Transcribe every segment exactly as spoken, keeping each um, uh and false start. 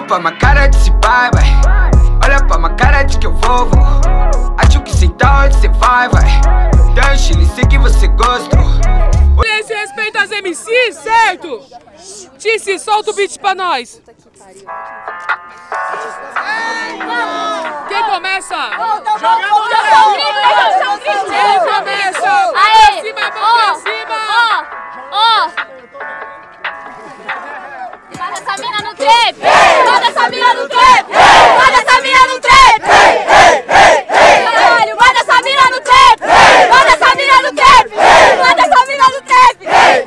pra minha cara de se vai, vai. Olha pra minha cara de que eu vou, vou. Acho que sei tá onde cê vai, vai. Então Chile, sei que você gostou. Esse respeita as M Cs, certo? Tice, solta o beat pra nós. Quem começa? Quem começa? Aê! Pra cima, mão pra cima! Ó, ó! Manda essa mina no trap! Manda essa mina no trap! Manda essa mina no trap! Caralho, manda essa mina no trap! Manda essa mina no trap! Manda essa mina no trap!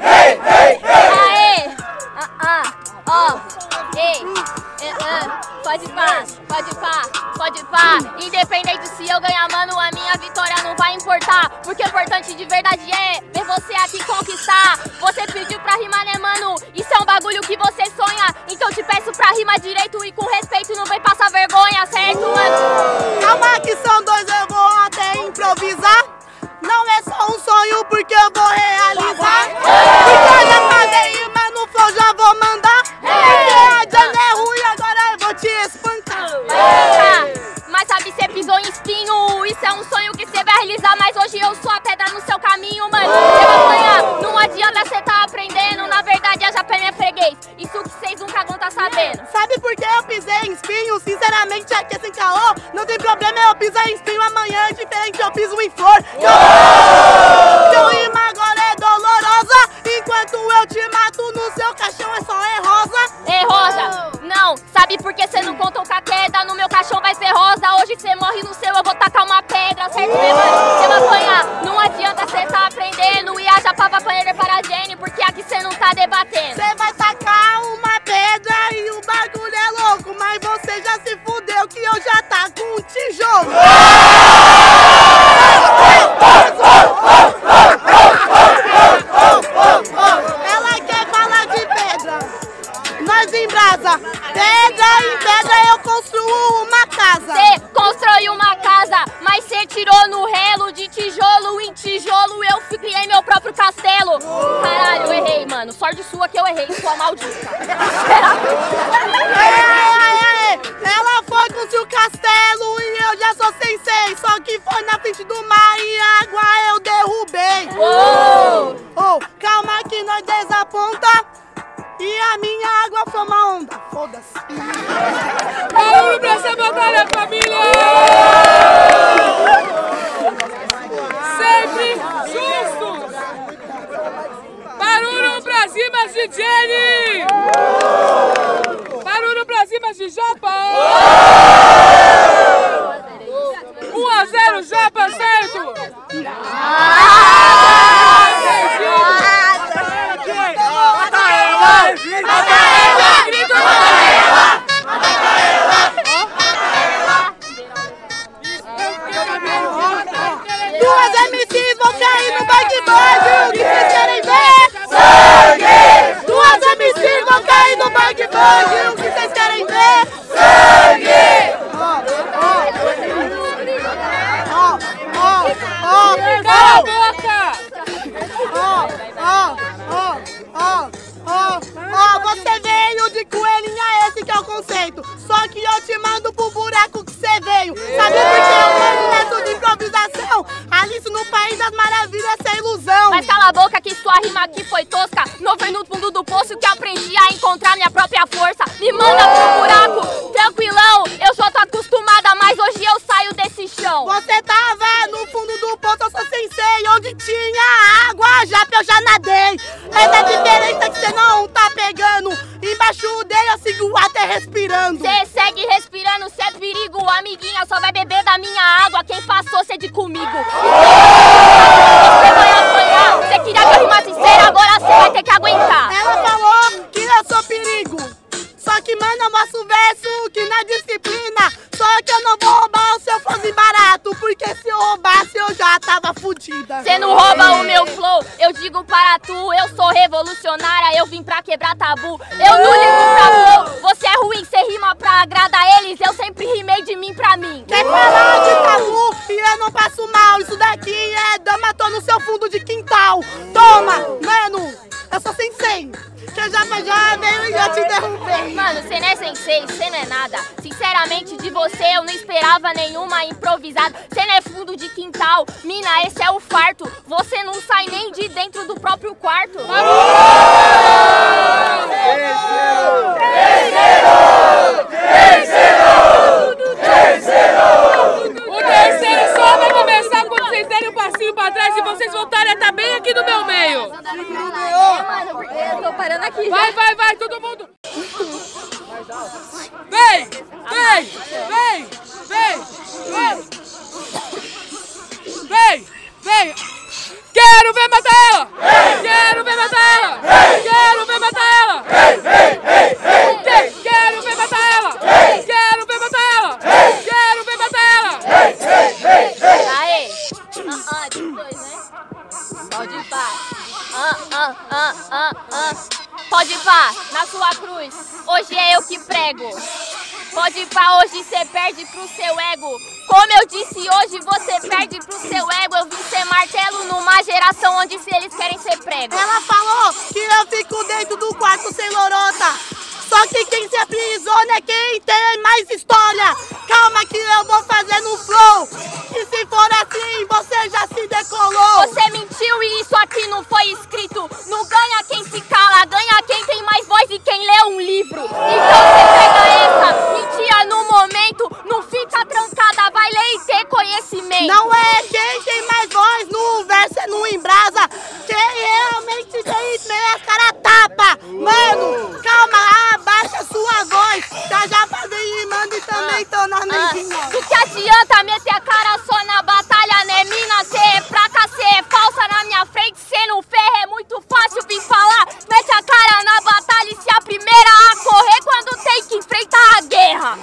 Aê! Ah, ah, ó! Ei! Pode pá, pode pá, pode pá. Independente se eu ganhar, mano, a minha vitória não vai importar. Porque o importante de verdade é ver você aqui conquistar. Você pediu pra rimar, né, mano? Isso é um bagulho que você sonha. Então te peço pra rimar direito e com respeito, não vem passar vergonha, certo, mano? Calma que são dois, eu vou até improvisar. Não é só um sonho porque eu vou realizar. Porque eu já falei, mas no flow já vou mandar. Porque a Jana é ruim, agora eu vou te espancar. Mas sabe, cê pisou em espinho. Isso é um sonho que cê vai realizar. Mas hoje eu sou a pedra no seu caminho, mano. Cê vai apanhar, não adianta cê tá aprendendo. Na verdade, a Japé é freguês. Isso que cês nunca vão tá sabendo. Sabe por que eu pisei em espinho? Sinceramente, aqui é sem caô. Não tem problema, eu pisar em espinho amanhã. É diferente, eu piso em flor. Seu rima agora é dolorosa. Enquanto eu te mato no seu caixão, é só é rosa. É rosa, não, sabe por que cê não contou com a queda? No meu caixão vai ser rosa. Hoje cê morre no seu, eu vou tacar uma pedra. Certo, meu mano? Cê vai apanhar, não adianta cê tá aprendendo. E a Japá vai apanhar para a Jenny, porque aqui cê não tá debatendo. Cê vai tacar uma pedra e o bagulho é louco. Mas você já se fudeu que eu já tá com um tijolo. Ela quer falar de pedra, nós em brasa. Pedra em pedra eu construo uma casa. Cê construiu uma casa, mas cê tirou no relo. De tijolo em tijolo eu criei meu próprio castelo. Caralho, eu errei, mano. Sorte sua que eu errei, sua maldita. Ela foi construir o castelo e eu já sou sensei. Só que foi na frente do mar e a água eu derrubei. Uou! Oh, calma que nós desaponta. E a minha água foi uma onda. Foda-se. Barulho pra essa batalha, família! Sempre justos! Barulho pra cima de Jenny! Barulho pra cima de Japa! um a zero Japa, certo? Duas M Cs vão cair no bang bang, o que vocês querem ver? Sangue! Duas M Cs vão cair no bang bang, o que vocês querem ver? Sangue! Ó, ó, ó, Cala a boca! ó, ó, ó, ó, ó, ó, você veio de coelhinha, esse que é o conceito. Só que eu te mando pro buraco que você veio. Sabe por que eu tenho método de improvisação? Alice no País das Maravilhas, essa é ilusão. Mas cala a boca que sua rima aqui foi tosca. Não foi no fundo do poço que aprendi a encontrar minha própria força. Me manda pro buraco, tranquilão. Eu só tô acostumada, mas hoje eu saio desse chão. Você tava no fundo do poço, eu sou sensei. Onde tinha água, já que eu já nadei. Essa diferença que você não tá pegando. Embaixo dele eu sigo até respirando. Cê segue respirando, cê é perigo. Amiguinha só vai beber da minha água. Quem passou cê de comigo. Você vai apanhar. Cê queria que eu rimasse sério, agora cê vai ter que aguentar. Ela falou que eu sou perigo. Só que, mano, eu mostro verso que na disciplina. Só que eu não vou roubar o seu flowzinho barato. Porque se eu roubasse eu já tava fudida. Cê não rouba o meu flow, eu digo para tu. Eu sou revolucionária, eu vim pra quebrar tabu. Eu não ligo pra flow, você é ruim, cê rima pra agradar eles. Eu sempre rimei de mim pra mim. Quer falar de tabu e eu não passo mal. Isso daqui é dama, tô no seu fundo de quintal. Toma, mano, eu sou sensei. Que eu já, já veio e eu te derrubei. Mano, cê não é sensei. sei, cê não é nada. Sinceramente, de você eu não esperava nenhuma improvisada. Cê não é fundo de quintal, mina, esse é o farto. Você não sai nem de dentro do próprio quarto. Terceiro! Terceiro! Terceiro! O terceiro só vai começar quando vocês derem um passinho pra trás e vocês voltarem a estar bem aqui no meu meio. Mano, porque eu tô parando aqui. Vai, vai, vai, todo mundo! Vem! Vem! Vem! Vem! Vem! Vem! Vem! Quero ver matar ela! Quero ver matar ela! Quero ver matar ela! Quero ver matar ela! Quero ver matar ela! Quero ver matar ela! Aê! Ah, ah, depois, né? Pode ir pá. Ah, ah, ah, ah, ah. Pode ir pá, na sua cruz. Hoje é eu que prego. Pode ir pra hoje, cê perde pro seu ego. Como eu disse, hoje você perde pro seu ego. Eu vim ser martelo numa geração onde se eles querem ser prego. Ela falou que eu fico dentro do quarto sem lorota. Só que quem se aprisiona é quem tem mais história. Calma que eu vou fazer no flow. E se for assim, você já se decolou. Você mentiu e isso aqui não foi escrito. Não ganha quem se cala, ganha quem tem mais voz e quem lê um livro. Então você pega essa mentira no momento, não fica trancada, vai ler e ter conhecimento. Não é quem tem mais voz no verso, é no embrasa. Quem realmente tem as cara tapa. Mano, calma, abaixa sua voz. Já já fazem rimando e também tô na mendinha. Do que adianta meter a cara só na batalha, né mina? Cê é fraca, cê é falsa na minha frente, cê não ferra, é muito fácil vir falar. Mete a cara na batalha e se a primeira a correr quando tem que enfrentar a guerra.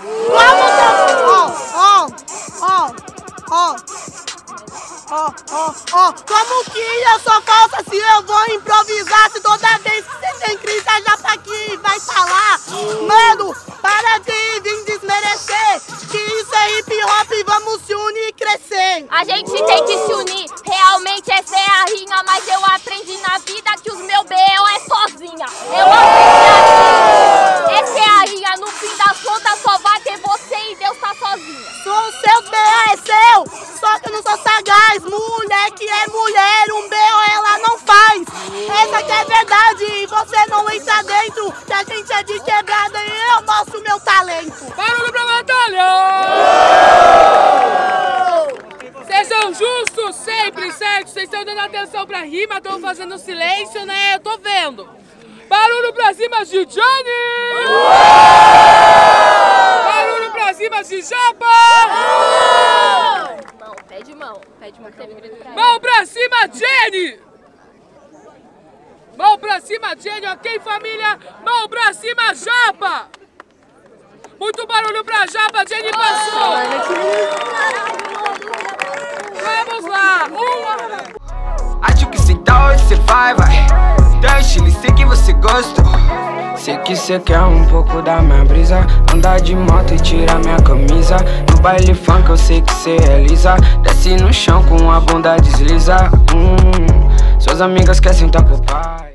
Ó, ó, ó, ó, ó, ó, ó. Como que eu sou falsa se eu vou improvisar? Se toda vez que você tem crise, já tá aqui e vai falar. Mano, para de vir desmerecer. Que isso é hip hop, vamos se unir e crescer. A gente tem que se unir, realmente essa é a rinha. Mas eu aprendi na vida que os meus B O é sozinha. Eu aprendi assim, essa é a rinha. No fim das contas só vai ter você e Deus tá sozinha. Sou seu B O é seu, só que eu não sou sagaz. Mulher que é mulher, um B O ela não faz. Essa que é verdade e você não entra dentro. Que a gente é de quebrada e eu mostro meu talento. Barulho pra batalha! Vocês são justos sempre, certo? Vocês estão dando atenção pra rima, estão fazendo silêncio, né? Eu tô vendo. Barulho pra cima de Johnny! Barulho pra cima de Japa! Mão, pede mão, pede mão, teve grito pra Mão pra cima, Jenny! Mão pra cima, Jenny, ok, família? Mão pra cima, Japa! Muito barulho pra Japa, Jenny passou! Vamos lá! Uma! Acho que sentar hoje cê vai, vai. Deixa ele sei que você gostou. Sei que cê quer um pouco da minha brisa. Andar de moto e tirar minha camisa. No baile funk eu sei que cê é lisa. Desce no chão com a bunda desliza. hum, Suas amigas querem sentar pro pai.